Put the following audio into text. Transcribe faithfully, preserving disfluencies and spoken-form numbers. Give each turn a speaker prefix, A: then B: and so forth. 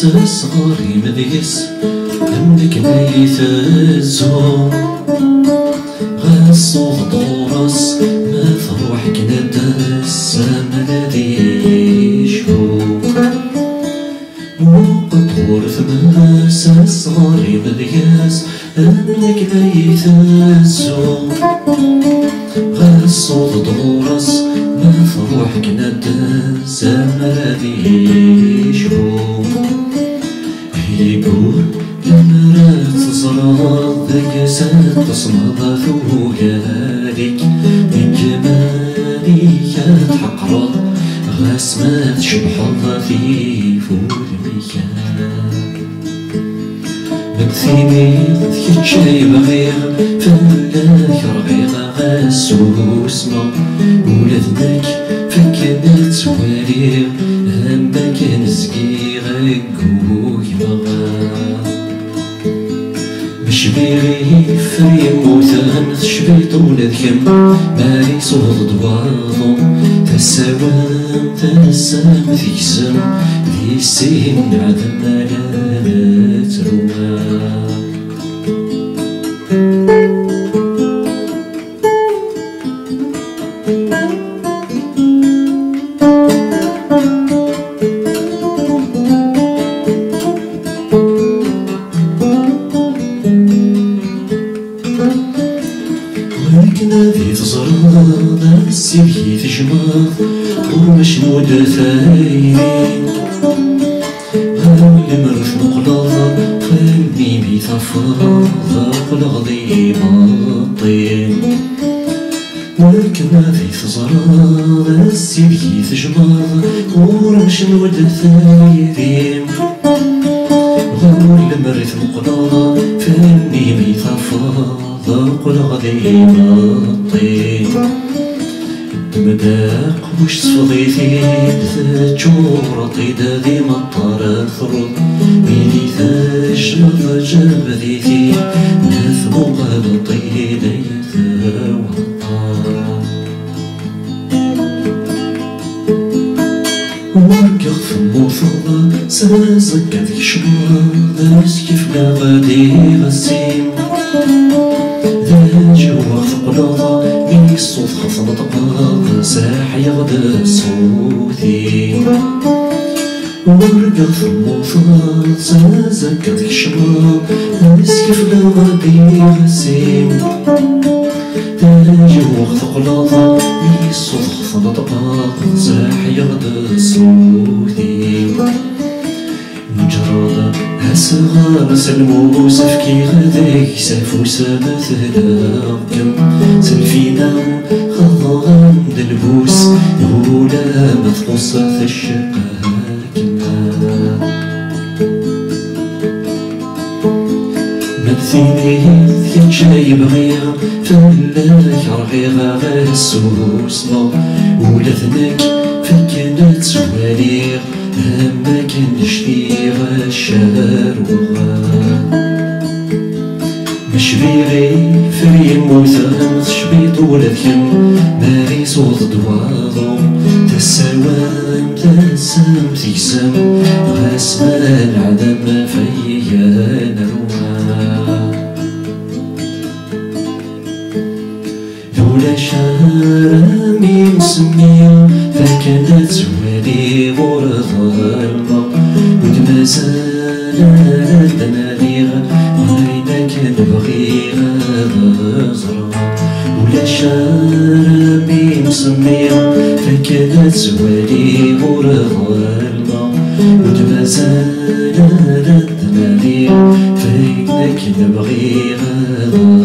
A: صغاري مذيس عندك نايت الزهور غصو ضورس ما تروح كندس منادي شهور وقطور ثماس صغاري مذيس عندك نايت الزهور غصو ضورس ما تروح كندس منادي شهور يقول المرات تزرع ذاك سات تصمد ثويالك من جمالك تحقرض غاس ما تشبحض في فول الميكان مكثيني ذيك شي بغير فلاك رغيغ غاس وسما ولدنك فكنا تواليغ أما كان زقيغ قوي بغا مشبيغي فريم موثان تشبيط ولاد كم ماري صوت دواضو تساوام تسام ثيسم ذي السين عدم لا تروى نادي تزرع السيركي تجمع ومشنود ثايرين اللي مرف مقلظ خلني بيثفر الغضي باطين ولكن نادي تزرع السيركي تجمع ومشنود ثايرين اللي مرف مقلظ خلني بيثفر ذاق الغضي باطين مداق وش صفضيتي تجورطي دادي مطر الثرض ميلي ثاج جاب ذيتي نثمو غلطي ليث وطار ورقق ثمو ثضا سازك ذيك شمرا ذاس كيف لا غادي غسيم ذا جوا ثقلظا ميك الصوت خاف نطقا ساح يغدا صوتي ورقق ثمو ثضا سازك ذيك شمرا ذاس كيف لا غادي غسيم ذا جوا ثقلظا ميك الصوت خاف نطقا ساح يغدا صوتي مجرد هسغار سلمو سفكي غداك سافو سامت هلاكم سلفينا خضغان دلبوس يولا متقص الشقاك مدثيني ذيك شاي بغير فلاك رغيغ غاسوس ولثنك فكنت سواليغ أما كان شتيغ الشهر وغا مشبيغي فريم موثان تشبيط ولاد كم ماري صوت دواضو تساوام تسام تيسام غاس ما العدم فيا نروها لولا شارمي مسمية فكانت زوالي غور ظلمة ودمازال الدناليغ غاينا كان بغيغ غزرة ولا شارمي مسمية فكانت زوالي غور ظلمة ودمازال الدناليغ غاينا كان بغيغ